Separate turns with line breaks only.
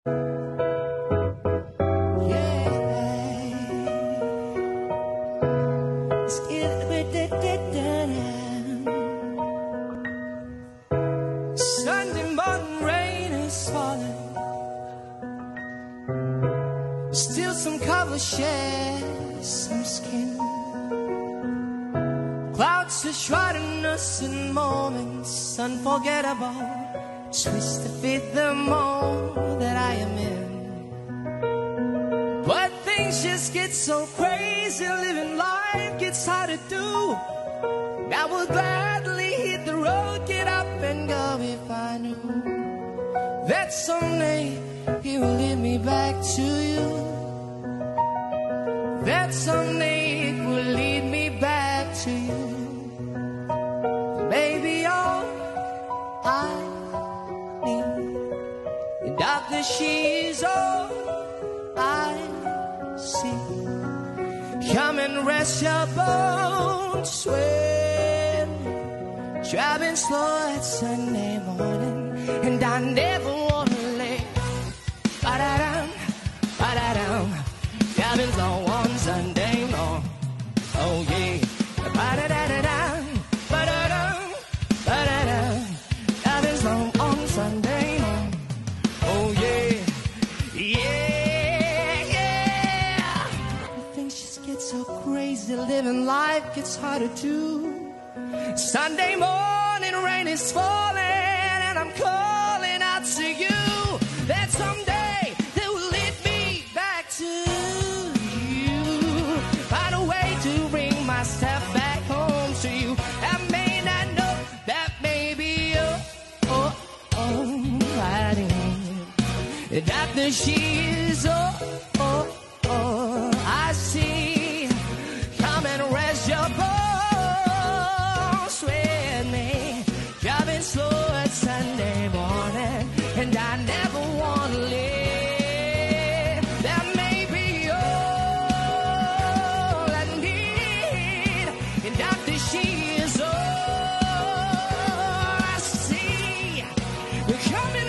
Sunday morning rain is falling. Still some cover share some skin. Clouds are shrouding us in moments unforgettable. Twist to fit the mold that I am in. But things just get so crazy, living life gets hard to do. I would gladly hit the road, get up and go if I knew that someday he will lead me back to you. That someday it will lead me back to you. Baby, all I need, the doctor, she's all I see. Come and rest your bones with me. Driving slow at Sunday morning, and I never wanna lay. Ba-da-dum, ba-da-dum. Driving slow on Sunday morning. Oh yeah. Ba-da-da-da-dum, ba-da-dum, ba-da-dum. Driving slow on Sunday morning. Oh yeah. Yeah, yeah. Things just get so crazy, living life gets harder too. Sunday morning rain is falling, and I'm calling out to you that someday they will lead me back to you. Find a way to bring myself back home to you. I may not know that maybe Doctor, she's I see. Come and rest your bones with me. Driving slow at Sunday morning, and I never want to live. That may be all I need. And Doctor, she is all I see. You're coming.